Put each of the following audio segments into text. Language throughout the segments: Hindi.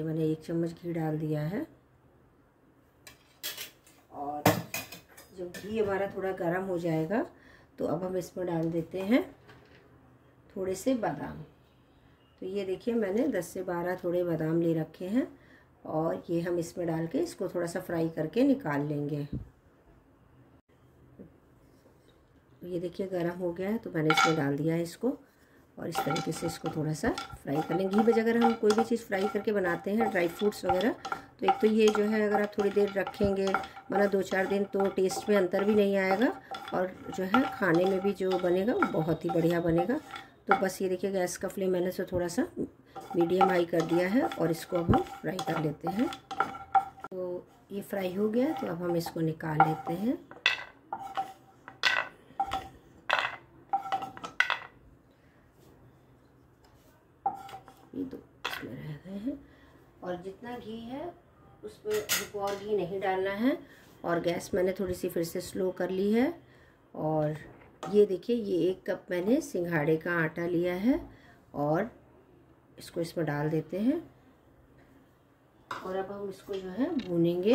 मैंने 1 चम्मच घी डाल दिया है। और जब घी हमारा थोड़ा गर्म हो जाएगा तो अब हम इसमें डाल देते हैं थोड़े से बादाम। तो ये देखिए मैंने 10 से 12 थोड़े बादाम ले रखे हैं और ये हम इसमें डाल के इसको थोड़ा सा फ्राई करके निकाल लेंगे। ये देखिए गरम हो गया है तो मैंने इसमें डाल दिया है इसको और इस तरीके से इसको थोड़ा सा फ्राई कर लेंगे। घी में अगर हम कोई भी चीज़ फ्राई करके बनाते हैं, ड्राई फ्रूट्स वगैरह, तो एक तो ये जो है अगर आप थोड़ी देर रखेंगे माना 2-4 दिन, तो टेस्ट में अंतर भी नहीं आएगा और जो है खाने में भी जो बनेगा वो बहुत ही बढ़िया बनेगा। तो बस ये देखिए गैस का फ्लेम मैंने से थोड़ा सा मीडियम हाई कर दिया है और इसको अब हम फ्राई कर लेते हैं। तो ये फ्राई हो गया तो अब हम इसको निकाल लेते हैं। ये तो इसमें रह गए हैं और जितना घी है उसमें हमको और घी नहीं डालना है। और गैस मैंने थोड़ी सी फिर से स्लो कर ली है। और ये देखिए ये 1 कप मैंने सिंघाड़े का आटा लिया है और इसको इसमें डाल देते हैं और अब हम इसको जो है भूनेंगे।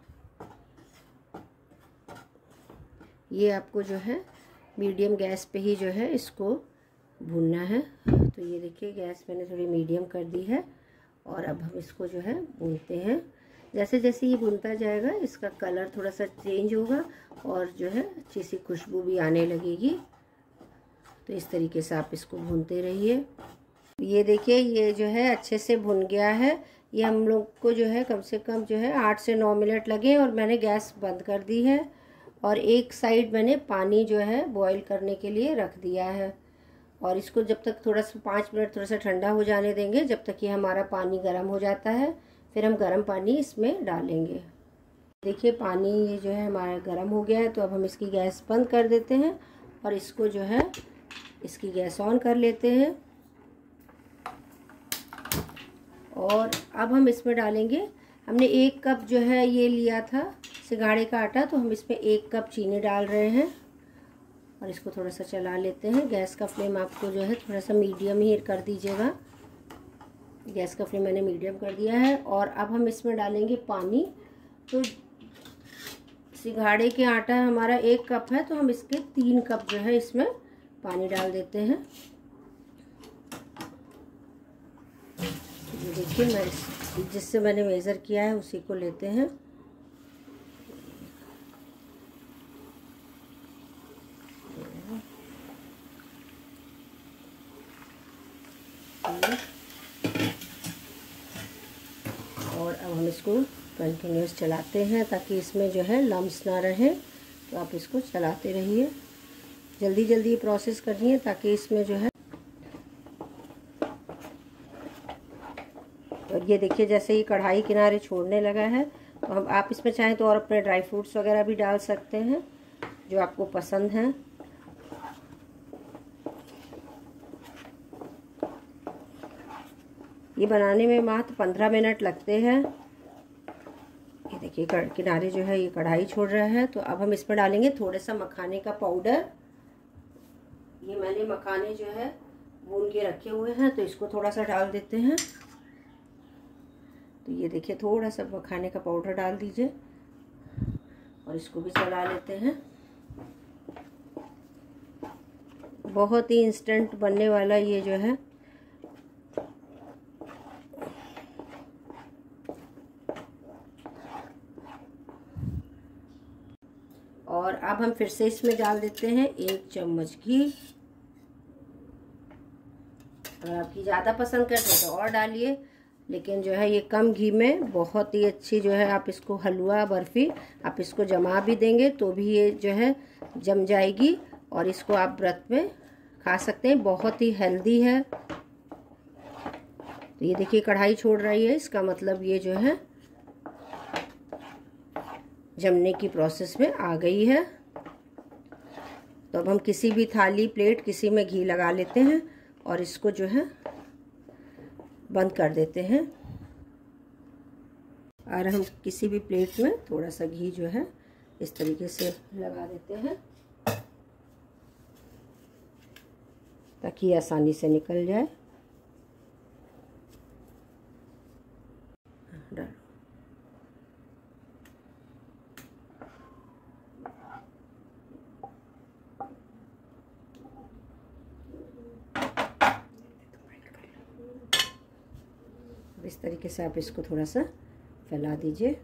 ये आपको जो है मीडियम गैस पे ही जो है इसको भूनना है। तो ये देखिए गैस मैंने थोड़ी मीडियम कर दी है और अब हम इसको जो है भूनते हैं। जैसे जैसे ये भुनता जाएगा इसका कलर थोड़ा सा चेंज होगा और जो है अच्छी सी खुशबू भी आने लगेगी। तो इस तरीके से आप इसको भूनते रहिए। ये देखिए ये जो है अच्छे से भुन गया है। ये हम लोग को जो है कम से कम जो है 8 से 9 मिनट लगे और मैंने गैस बंद कर दी है और एक साइड मैंने पानी जो है बॉईल करने के लिए रख दिया है। और इसको जब तक थोड़ा सा 5 मिनट थोड़ा सा ठंडा हो जाने देंगे, जब तक ये हमारा पानी गर्म हो जाता है। फिर हम गर्म पानी इसमें डालेंगे। देखिए पानी ये जो है हमारा गर्म हो गया है तो अब हम इसकी गैस बंद कर देते हैं और इसको जो है इसकी गैस ऑन कर लेते हैं। और अब हम इसमें डालेंगे, हमने 1 कप जो है ये लिया था सिंघाड़े का आटा, तो हम इसमें 1 कप चीनी डाल रहे हैं और इसको थोड़ा सा चला लेते हैं। गैस का फ्लेम आपको जो है थोड़ा सा मीडियम ही कर दीजिएगा। गैस का फ्लेम मैंने मीडियम कर दिया है और अब हम इसमें डालेंगे पानी। तो सिंघाड़े के आटा हमारा 1 कप है तो हम इसके 3 कप जो है इसमें पानी डाल देते हैं। ये देखिए मैं जिससे मैंने मेज़र किया है उसी को लेते हैं। और अब हम इसको कंटिन्यूस चलाते हैं ताकि इसमें जो है लम्स ना रहे। तो आप इसको चलाते रहिए, जल्दी जल्दी प्रोसेस करनी है ताकि इसमें जो है। और ये देखिए जैसे ही कढ़ाई किनारे छोड़ने लगा है तो हम आप इसमें चाहें तो और अपने ड्राई फ्रूट्स वगैरह भी डाल सकते हैं जो आपको पसंद हैं। ये बनाने में मात्र 15 मिनट लगते हैं। ये देखिए किनारे जो है ये कढ़ाई छोड़ रहा है। तो अब हम इसमें डालेंगे थोड़ा सा मखाने का पाउडर। ये मैंने मखाने जो है भून के रखे हुए हैं तो इसको थोड़ा सा डाल देते हैं। तो ये देखिए थोड़ा सा मखाने का पाउडर डाल दीजिए और इसको भी चला लेते हैं। बहुत ही इंस्टेंट बनने वाला ये जो है और अब हम फिर से इसमें डाल देते हैं 1 चम्मच घी। अगर आपकी ज़्यादा पसंद करते हैं तो और डालिए, लेकिन जो है ये कम घी में बहुत ही अच्छी जो है आप इसको हलवा बर्फ़ी आप इसको जमा भी देंगे तो भी ये जो है जम जाएगी और इसको आप व्रत में खा सकते हैं। बहुत ही हेल्दी है। तो ये देखिए कढ़ाई छोड़ रही है, इसका मतलब ये जो है जमने की प्रोसेस में आ गई है। तो अब हम किसी भी थाली प्लेट किसी में घी लगा लेते हैं और इसको जो है बंद कर देते हैं। और हम किसी भी प्लेट में थोड़ा सा घी जो है इस तरीके से लगा देते हैं ताकि आसानी से निकल जाए। इस तरीके से आप इसको थोड़ा सा फैला दीजिए।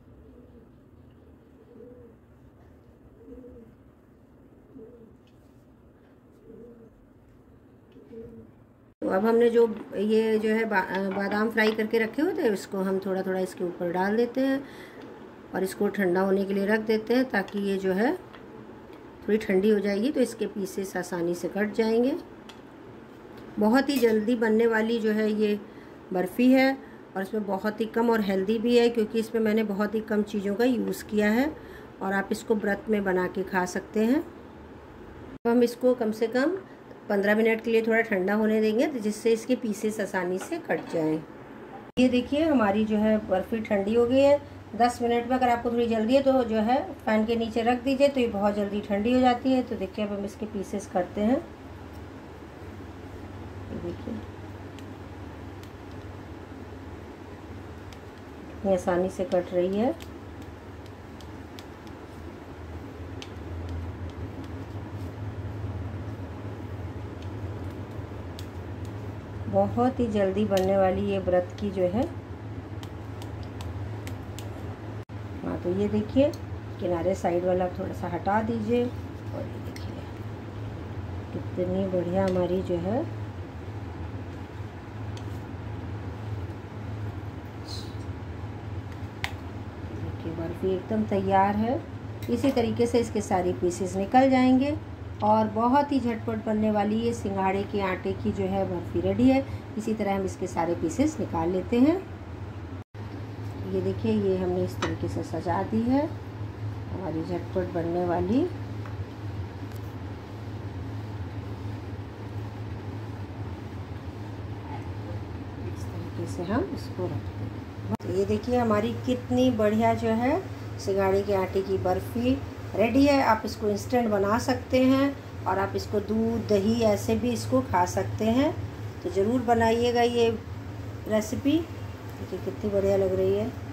तो अब हमने जो ये जो है बादाम फ्राई करके रखे हुए थे, इसको हम थोड़ा थोड़ा इसके ऊपर डाल देते हैं और इसको ठंडा होने के लिए रख देते हैं, ताकि ये जो है थोड़ी ठंडी हो जाएगी तो इसके पीसेस आसानी से कट जाएंगे। बहुत ही जल्दी बनने वाली जो है ये बर्फ़ी है और इसमें बहुत ही कम और हेल्दी भी है, क्योंकि इसमें मैंने बहुत ही कम चीज़ों का यूज़ किया है और आप इसको व्रत में बना के खा सकते हैं। तो हम इसको कम से कम 15 मिनट के लिए थोड़ा ठंडा होने देंगे, तो जिससे इसके पीसेस आसानी से कट जाएं। ये देखिए हमारी जो है बर्फ़ी ठंडी हो गई है। 10 मिनट में अगर आपको थोड़ी जल्दी है तो जो है फ़ैन के नीचे रख दीजिए, तो ये बहुत जल्दी ठंडी हो जाती है। तो देखिए अब हम इसके पीसेस करते हैं। ये देखिए कितनी आसानी से कट रही है। बहुत ही जल्दी बनने वाली ये व्रत की जो है। हाँ, तो ये देखिए किनारे साइड वाला थोड़ा सा हटा दीजिए और ये देखिए कितनी बढ़िया हमारी जो है देखिए बर्फ़ी एकदम तैयार है। इसी तरीके से इसके सारे पीसेस निकल जाएंगे और बहुत ही झटपट बनने वाली ये सिंघाड़े के आटे की जो है बर्फ़ी रेडी है। इसी तरह हम इसके सारे पीसेस निकाल लेते हैं। ये देखिए ये हमने इस तरीके से सजा दी है हमारी झटपट बनने वाली। इस तरीके से हम इसको रखते हैं। तो ये देखिए हमारी कितनी बढ़िया जो है सिंघाड़े के आटे की बर्फ़ी रेडी है। आप इसको इंस्टेंट बना सकते हैं और आप इसको दूध दही ऐसे भी इसको खा सकते हैं। तो ज़रूर बनाइएगा ये रेसिपी। देखिए कितनी बढ़िया लग रही है।